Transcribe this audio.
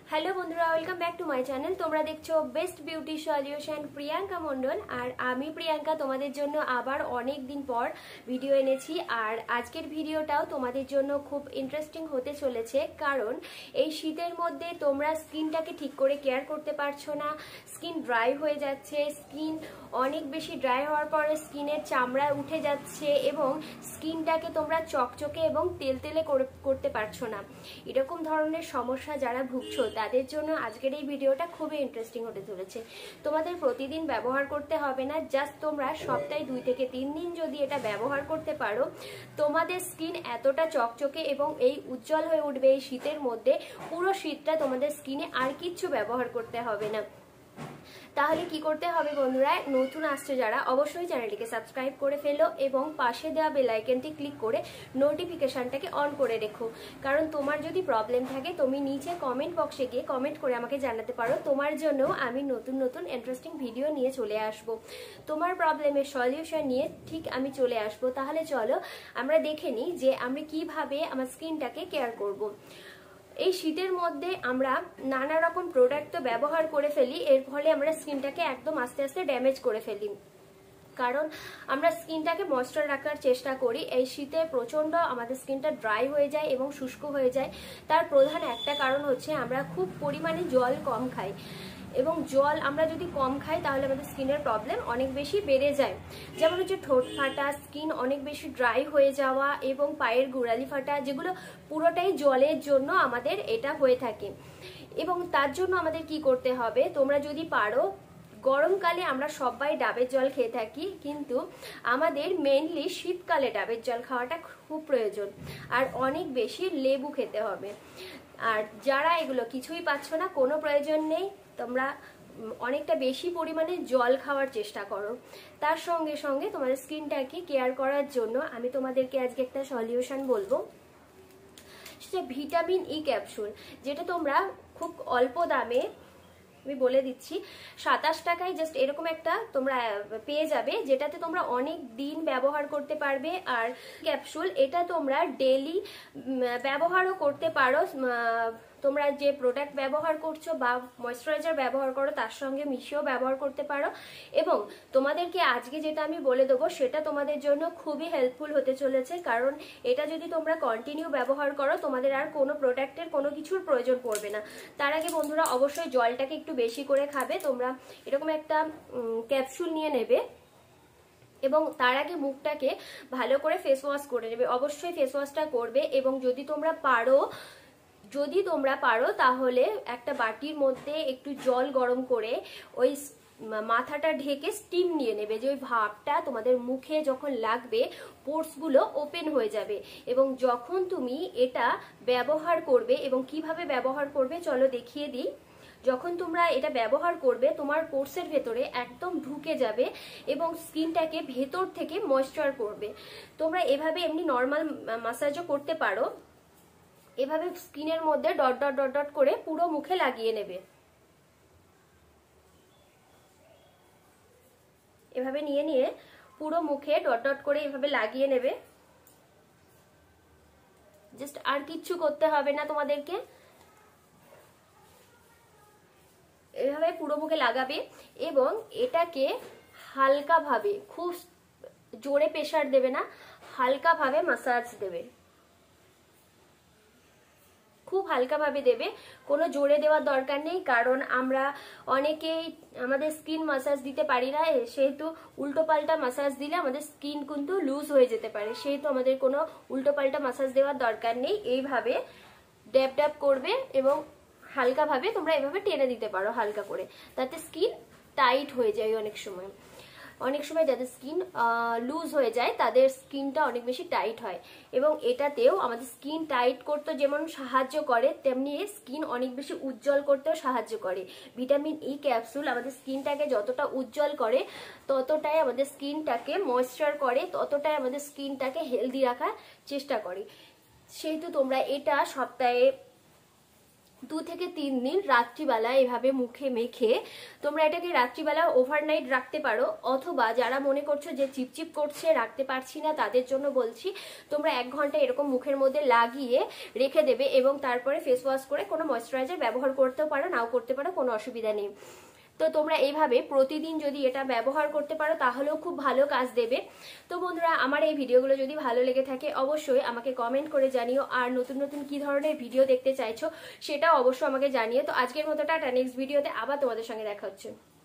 Hello बंधुरा welcome back to my channel. তোমরা দেখছো best beauty solution Priyanka Mondal. আর আমি প্রিয়াঙ্কা তোমাদের জন্য আবার অনেক দিন পর ভিডিও এনেছি। আর আজকের ভিডিওটাও তোমাদের জন্য খুব ইন্টারেস্টিং হতে চলেছে, কারণ এই শীতের মধ্যে তোমরা স্কিনটাকে ঠিক করে কেয়ার করতে পারছো না, স্কিন ড্রাই হয়ে যাচ্ছে, স্কিন অনেক বেশি ড্রাই হওয়ার পরে স্কিনের চামড়া উঠে যাচ্ছে এবং স্কিনটাকে তোমরা চকচকে এবং তেলতেলে করতে পারছো না। এরকম ধরনের সমস্যা যারা ভুগছো তাদের জন্য আজকের এই ভিডিওটা খুবই ইন্টারেস্টিং হতে চলেছে। তোমাদের প্রতিদিন ব্যবহার করতে হবে না, জাস্ট তোমরা সপ্তাহে 2 থেকে 3 দিন যদি এটা ব্যবহার করতে পারো, তোমাদের স্কিন এতটা চকচকে এবং এই উজ্জ্বল হয়ে উঠবে এই শীতের মধ্যে। পুরো শীতটা তোমাদের স্কিনে আর কিচ্ছু ব্যবহার করতে হবে না। তাহলে কি করতে হবে বন্ধুরা, নতুন আসছে যারা অবশ্যই চ্যানেলটিকে সাবস্ক্রাইব করে ফেলো এবং পাশে দেওয়া বেল আইকনটি ক্লিক করে নোটিফিকেশনটাকে অন করে রেখো। কারণ তোমার যদি প্রবলেম থাকে তুমি নিচে কমেন্ট বক্সে গিয়ে কমেন্ট করে আমাকে জানাতে পারো, তোমার জন্য আমি নতুন নতুন ইন্টারেস্টিং ভিডিও নিয়ে চলে আসব। তোমার প্রবলেমের সলিউশন নিয়ে ঠিক আমি চলে আসব। তাহলে চলো আমরা দেখে নিই যে আমরা কিভাবে আমার স্কিনটাকে কেয়ার করব। এই শীতের মধ্যে আমরা নানা রকম প্রোডাক্ট তো ব্যবহার করে ফেলি, এর ফলে আমরা স্কিনটাকে একদম আস্তে আস্তে ড্যামেজ করে ফেলি। কারণ আমরা স্কিনটাকে ময়েশ্চার রাখার চেষ্টা করি, এই শীতে প্রচন্ড আমাদের স্কিনটা ড্রাই হয়ে যায় এবং শুষ্ক হয়ে যায়। তার প্রধান একটা কারণ হচ্ছে আমরা খুব পরিমাণে জল কম খাই, এবং জল আমরা যদি কম খাই তাহলে আমাদের স্কিনের প্রবলেম অনেক বেশি বেড়ে যায়। যেমন হচ্ছে ঠোঁট ফাটা, স্কিন অনেক বেশি ড্রাই হয়ে যাওয়া এবং পায়ের গোড়ালি ফাটা, যেগুলো পুরোটাই জলের জন্য আমাদের এটা হয়ে থাকে। এবং তার জন্য আমাদের কি করতে হবে, তোমরা যদি পারো, গরমকালে আমরা সবাই ডাবের জল খেয়ে থাকি, কিন্তু আমাদের মেইনলি শীতকালে ডাবের জল খাওয়াটা খুব প্রয়োজন, আর অনেক বেশি লেবু খেতে হবে। আর যারা এগুলো কিছুই পাচ্ছ না, কোনো প্রয়োজন নেই, তোমরা অনেকটা বেশি পরিমাণে জল খাওয়ার চেষ্টা করো। তার সঙ্গে সঙ্গে তোমাদের স্কিনটাকে কেয়ার করার জন্য আমি তোমাদেরকে আজকে একটা সলিউশন বলবো, সেটা ভিটামিন ই ক্যাপসুল, যেটা তোমরা খুব অল্প দামে, আমি বলে দিচ্ছি 27 টাকায় জাস্ট এরকম একটা তোমরা পেয়ে যাবে, যেটাতে তোমরা অনেক দিন ব্যবহার করতে পারবে। আর ক্যাপসুল এটা তোমরা ডেইলি ব্যবহারও করতে পারো, তোমরা যে প্রোডাক্ট ব্যবহার করছো বা ময়েশ্চারাইজার ব্যবহার করো তার সঙ্গে মিশিয়েও ব্যবহার করতে পারো। এবং তোমাদেরকে আজকে যেটা আমি বলে দেবো সেটা তোমাদের জন্য খুবই হেল্পফুল হতে চলেছে, কারণ এটা যদি তোমরা কন্টিনিউ ব্যবহার করো তোমাদের আর কোনো প্রোডাক্টের কোনো কিছুর প্রয়োজন পড়বে না। তার আগে বন্ধুরা অবশ্যই জলটাকে একটু বেশি করে খাবে। তোমরা এরকম একটা ক্যাপসুল নিয়ে নেবে এবং তার আগে মুখটাকে ভালো করে ফেস ওয়াশ করে নেবে। অবশ্যই ফেস ওয়াশটা করবে, এবং যদি তোমরা পারো তাহলে একটা বাটির মধ্যে একটু জল গরম করে ওই মাথাটা ঢেকে স্টিম নিয়ে নেবে, যে ওই ভাবটা তোমাদের মুখে যখন লাগবে পোর্সগুলো ওপেন হয়ে যাবে। এবং যখন তুমি এটা ব্যবহার করবে, এবং কিভাবে ব্যবহার করবে চলো দেখিয়ে দিই। যখন তোমরা এটা ব্যবহার করবে তোমার পোর্সের ভেতরে একদম ঢুকে যাবে এবং স্কিনটাকে ভেতর থেকে ময়েশ্চার করবে। তোমরা এভাবে এমনি নর্মাল ম্যাসাজও করতে পারো, এভাবে স্কিনের মধ্যে ডট ডট ডট ডট করে পুরো মুখে লাগিয়ে নেবে। এভাবে নিয়ে পুরো মুখে ডট ডট করে এভাবে লাগিয়ে নেবে। জাস্ট আর কিচ্ছু করতে হবে না তোমাদেরকে, এভাবে পুরো মুখে লাগাবে এবং এটাকে হালকা ভাবে, খুব জোরে প্রেসার দেবে না, হালকা ভাবে ম্যাসাজ দেবে, খুব হালকা ভাবে দেবে, কোনো জোরে দেওয়ার দরকার নেই। কারণ আমরা অনেকেই আমাদের স্কিন ম্যাসাজ দিতে পারি না, সেহেতু উল্টো পাল্টা ম্যাসাজ দিলে আমাদের স্কিন কিন্তু লুজ হয়ে যেতে পারে, সেহেতু আমাদের কোনো উল্টো পাল্টা ম্যাসাজ দেওয়ার দরকার নেই। এইভাবে ড্যাব ড্যাব করবে এবং হালকা ভাবে তোমরা এভাবে টেনে দিতে পারো হালকা করে, তাতে স্কিন টাইট হয়ে যায়। অনেক সময় যাদের স্কিন লুজ হয়ে যায় তাদের স্কিনটা অনেক বেশি টাইট হয়, এবং এটাতেও আমাদের স্কিন টাইট করতে যেমন সাহায্য করে, তেমনি স্কিন অনেক বেশি উজ্জ্বল করতেও সাহায্য করে। ভিটামিন ই ক্যাপসুল আমাদের স্কিনটাকে যতটা উজ্জ্বল করে, ততটাই আমাদের স্কিনটাকে ময়েশ্চার করে, ততটাই আমাদের স্কিনটাকে হেলদি রাখার চেষ্টা করে। সেহেতু তোমরা এটা সপ্তাহে 2 থেকে 3 দিন রাত্রিবেলা এভাবে মুখে মেখে তোমরা এটাকে রাত্রিবেলা ওভারনাইট রাখতে পারো, অথবা যারা মনে করছো যে চিপচিপ করছে রাখতে পারছি না তাদের জন্য বলছি তোমরা 1 ঘন্টা এরকম মুখের মধ্যে লাগিয়ে রেখে দেবে এবং তারপরে ফেস ওয়াশ করে কোনো ময়েশ্চারাইজার ব্যবহার করতেও পারো, নাও করতে পারো, কোনো অসুবিধা নেই। তো তোমরা এইভাবে প্রতিদিন যদি এটা ব্যবহার করতে পারো তাহলেও খুব ভালো কাজ দেবে। তো বন্ধুরা, আমার এই ভিডিওগুলো যদি ভালো লেগে থাকে অবশ্যই আমাকে কমেন্ট করে জানিও, আর নতুন নতুন কি ধরনের ভিডিও দেখতে চাইছো সেটাও অবশ্যই আমাকে জানিও। তো আজকের মতো টাটা, নেক্সট ভিডিওতে আবার তোমাদের সঙ্গে দেখা হচ্ছে।